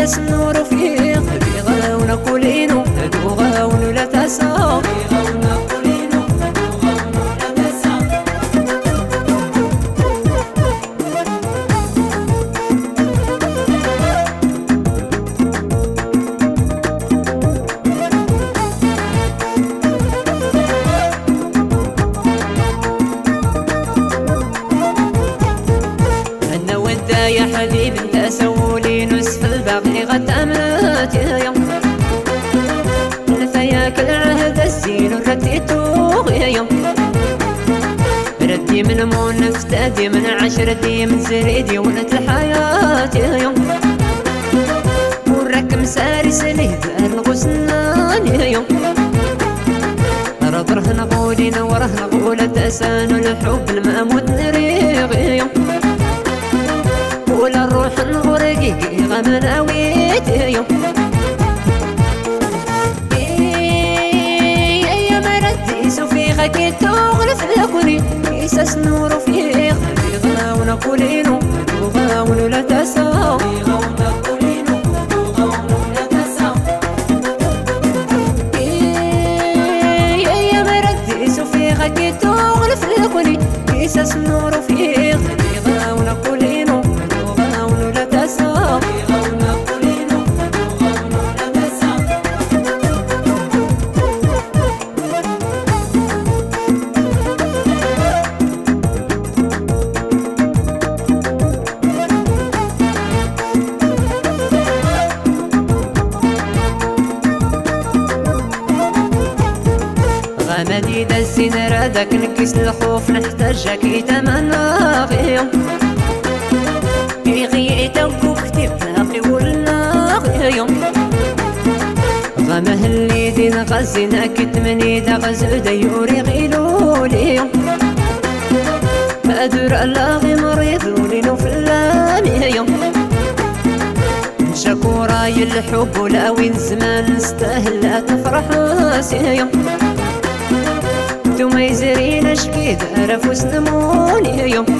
قيساس النور فيه بيغاونا كلينو دوغاونو لا تسا يا حبيب انت سولي نصف الباقي غتأمنات يا يوم نفياك العهد الزين رديتو يا يوم ردي من مون نفتدي من عشرتي من زريدي ولد الحياة يا يوم وراك مساري سليه دار الغسنان يا يوم رضره نقولي نوره نقول تأسان الحب المأمود نريغ يا يوم ولا نروح نغرقي غمن اويت يوم يا مرتي سوفي غاكي تغلف لكوني قيساس نور فيه غاونا كلينو وغاونو لا تسا يا مرتي سوفي غاكي تغلف لكوني قيساس نور فيه غاونا كلينو غمدي دزين رادك نكس الخوف نحتاجك يتمنى غيوم غيتك وكتب باقي ولنا غيوم غمه اللي دين غزنا كتمني دا غزو ديوري غيلو ليوم أدور الله مريض ولينو فلان يوم شكورا الحب ولا وين زمان نستاهل لا تفرح يوم انتو يزرين شكيد عرفوس نموني يوم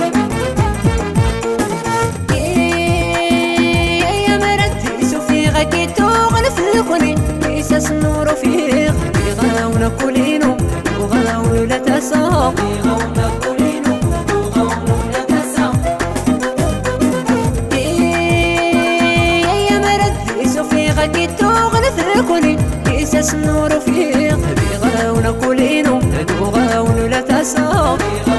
يا مرتي سوفي غاكي تغلف لكوني قيساس النور فيه بيغاونا كلينو وغاونو لا تسا يا مرتي سوفي غاكي تغلف لكوني قيساس النور فيه بيغاونا كلينو وغاونو لا تسا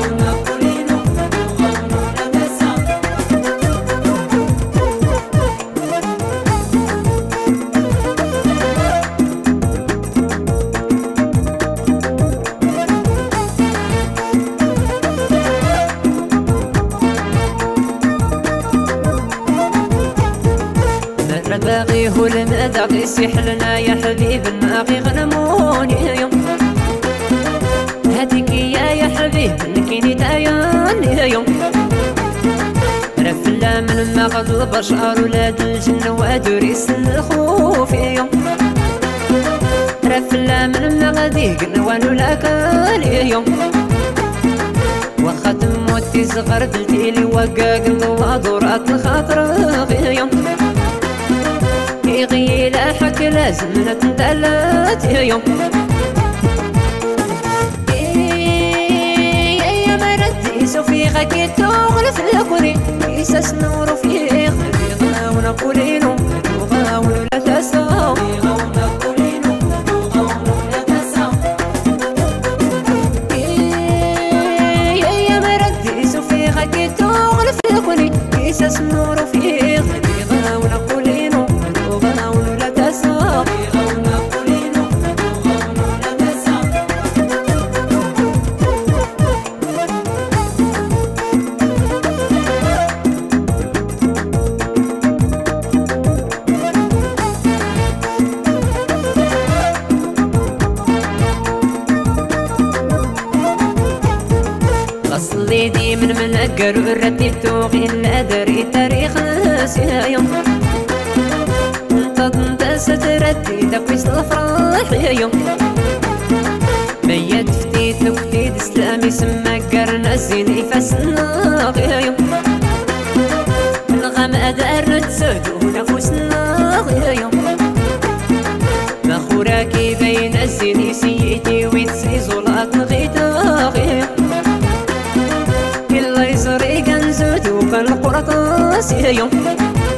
باغي هو المذاق يسيح لنا يا حبيب الماغي غنموني يوم هاتيك يا حبيب نكيني تايان يا يوم رفلا من المغض البشر ولاد الجنة وادوريس الخوف يا يوم رفلا من المغدي قنوان ولاكال يا يوم وخا تموتي صغر بلتيلي وقاق الوادورات الخاطر يا يوم غيلا حك لازم نتندلت يا يوم يا مرتي سوفي غاكي تغلف لكوني قيساس نور فيه غاونا كلينو وغاونو لا تسا يا مرتي سوفي غاكي تغلف لكوني قيساس نور فيه غاونا كلينو وغاونو لا تسا غصلي دي من منقر ورديتو غير الأدري تاريخ ناسي يوم ستردي دقيس الافراح يا يوم ميت فتيت نكتيد اسلامي سما قرنا الزين يفسنا يا يوم الغم ادار نتسد ونفوسنا صريقا زودو كالقرطاس يوم